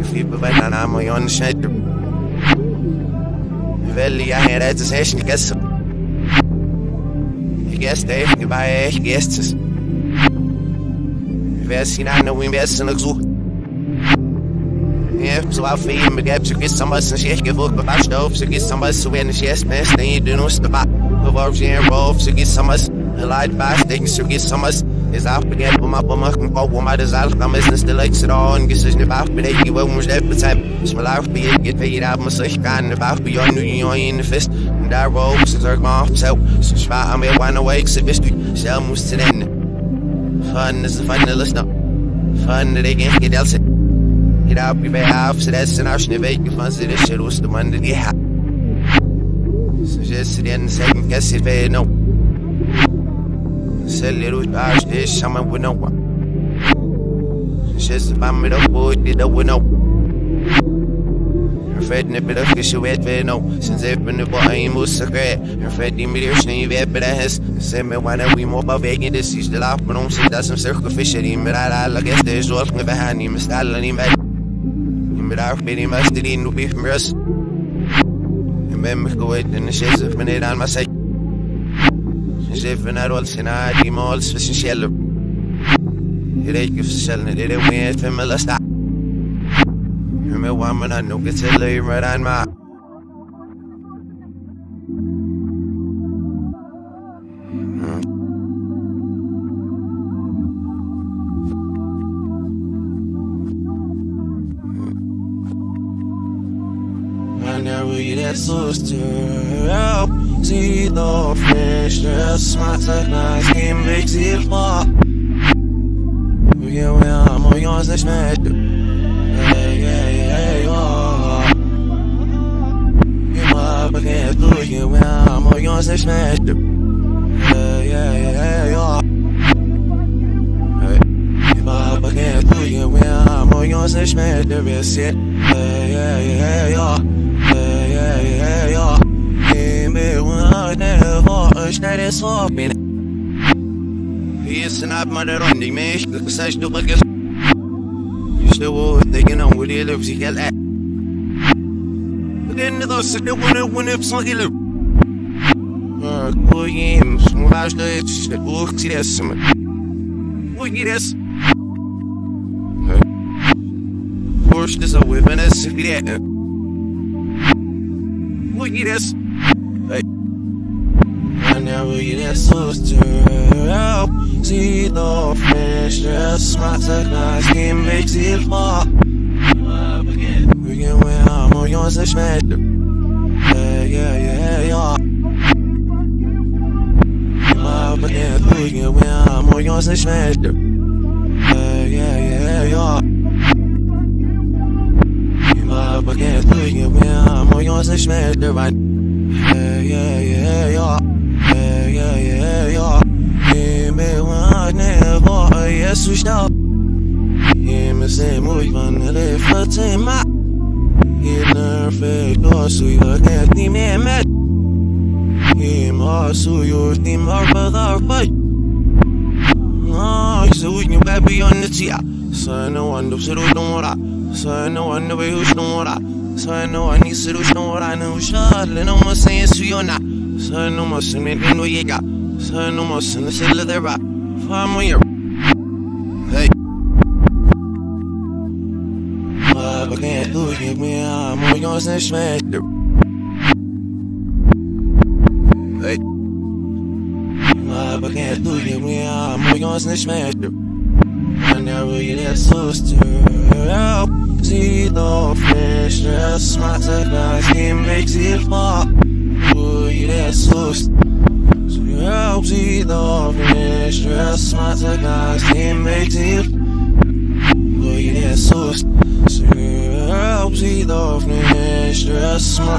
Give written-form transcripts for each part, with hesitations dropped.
Flippe weiter nach mir und schnell. Will ja hier, das ist echt nicht gestern. Ich gestern, ich war echt gestern. Wer ist hinein, wo im Westen noch sucht? Ja, so auf wie immer gäbe, so gehst du was nicht echt gewollt, bewacht auf, so gehst du was, so wenn ich erst nicht, du musst dabei. Beworf sie in Rolf, so gehst du was, Leid was, denken, so gehst du was. Is auch begehrt, wo man machen kann, wo man das alles kann, ist nicht der letzte da und ist nicht auch bei der wo man selbst bezahlt. Ich will auch bei ihr, geht bei jeder Abend, muss ich kann, auch bei ihr, nur in der Fest. Und da Rope, so sag mal, so schwer am wir one awake, so bist du, so musst du nennen. Fun ist ein Fun, Listener. Fun, der geht alles. Geht auch wie bei auf, so das ist ein Ausschnitt, welche von sie das schon los, du Mann, die hat. So just in second guess it, they know. Sell it with our dish, someone with no one. Just about me, the boy did the winnow. Her fed in a bit of fish, you wet, no. Since they've been the boy, I'm most secret. Her fed in me, there's no bed, but I has. Send me one, and we more about vegan. This is the laugh, but don't say that's some circle fishery. But I guess there's walking behind him, Stalin, him back. But I've been in my city, no beef from us. And then we go in the shades of minute on my side. Zeven naar ons en haar die mals voor zijn schellen. Je reekt of ze schellen, dit is weer van mijn last. Je me wamen aan, ook het zullen je maar aan maar. Whenever you that sister, see the fish, just my nice game makes it fall. Yeah, well, I'm on yours, that's mad. Hey, you're my baguette, do you? Well, I'm on yours, that's mad. Hey, you're my baguette, do you? Well, I'm on yours, that's mad. There is it. Hey, you're. That is for me. He's not my running me. Such to look at you still thinking on what he lives. He get that. But then those still when it's like you. Boy, games, last day, it's the book. See, that's some. Look at this. Forced this away when I see that. Look at this. Whenever you that sister, see the fish, just my nice game makes it fall. We can win, I'm on yours, that's mad. Yeah. My baguette, we can win, I'm on yours, that's mad. Yeah. My baguette, we can win, I'm on yours, that's mad. Yeah. Yes, we stop. Yeah, me say, move on the left for time. Yeah, nerve, go so you can't be mad. Yeah, my so your team are better fight. Oh, so we can baby on the tea. So no one knows it, don't want. So no one knows who's don't want. So no one needs to do what I know. Shut it, no more saying, so you're not. So no more saying, no, you got. So no more saying, it's a little bit. Farm when you're. Hey. I can't do it, me, I'm on yours and smash. Hey. I can't do it, me, I'm on yours and smash. Whenever you that sister, see the fish, just my nice game makes it fall. Oh, you that sister. See the fish, just my nice game makes it. Oh, you that sister. See the fish, just my.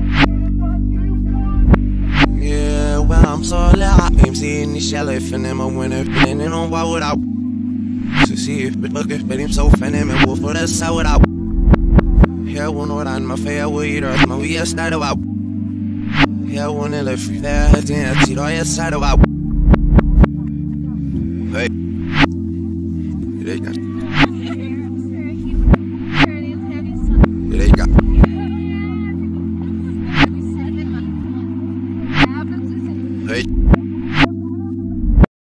Yeah, well, I'm so loud. I'm seeing the shell if and I'm a winner, and on why would I? So see if but look if I'm so funny, and wolf for the sour out. Yeah, one word on my fair way, or my way, I started out. Yeah, one in the free there, I didn't see all your side of out.